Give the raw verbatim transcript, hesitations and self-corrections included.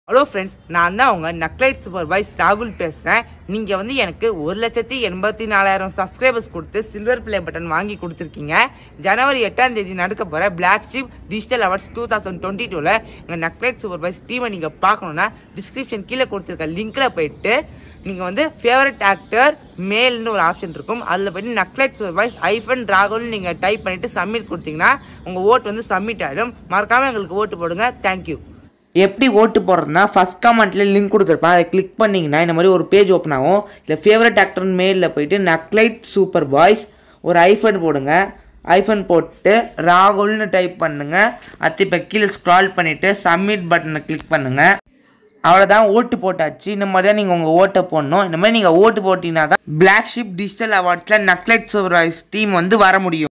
Hello friends, நான் தான் உங்கள் நக்லைட் சூப்பர்வைஸ் ராகுல் பேசுகிறேன். நீங்கள் வந்து எனக்கு ஒரு லட்சத்தி எண்பத்தி நாலாயிரம் சப்ஸ்கிரைபர்ஸ் கொடுத்து சில்வர் பிளே பட்டன் வாங்கி கொடுத்துருக்கீங்க. ஜனவரி எட்டாம் தேதி நடக்க போகிற black ship digital awards two thousand twenty டூவில் எங்கள் நக்லைட் சூப்பர்வைஸ் டீமை நீங்கள் பார்க்கணுன்னா டிஸ்கிரிப்ஷன் கீழே கொடுத்துருக்க லிங்க்கில் போயிட்டு நீங்கள் வந்து ஃபேவரட் ஆக்டர் மேல்னு ஒரு ஆப்ஷன் இருக்கும். அதில் போய்ட்டு நக்லைட் சூப்பர்வைஸ் ஐஃபன் ராகுல்னு நீங்கள் டைப் பண்ணிவிட்டு சப்மிட் கொடுத்தீங்கன்னா உங்கள் ஓட்டு வந்து சப்மிட் ஆகிடும். மறக்காமல் எங்களுக்கு ஓட்டு போடுங்க. தேங்க்யூ. எப்படி ஓட்டு போடுறதுனா ஃபஸ்ட் கமெண்ட்டில் லிங்க் கொடுத்துருப்பேன். அதை கிளிக் பண்ணிங்கன்னா இந்த மாதிரி ஒரு பேஜ் ஓப்பன் ஆகும். இல்லை ஃபேவரட் ஆக்டர் மெயிலில் போய்ட்டு நக்லைட் சூப்பர் பாய்ஸ் ஒரு ஐஃபன் போடுங்க. ஐஃபன் போட்டு ராகுல்னு டைப் பண்ணுங்கள். அது இப்போ கீழே ஸ்க்ரால் பண்ணிவிட்டு சப்மிட் பட்டனை கிளிக் பண்ணுங்கள். அவ்வளோதான், ஓட்டு போட்டாச்சு. இந்த மாதிரி தான் நீங்கள் உங்கள் ஓட்டை போடணும். இந்த மாதிரி நீங்கள் ஓட்டு போட்டிங்கன்னா தான் பிளாக் ஷிப் டிஜிட்டல் அவார்ட்ஸில் நக்லைட் சூப்பர் பாய்ஸ் டீம் வந்து வர முடியும்.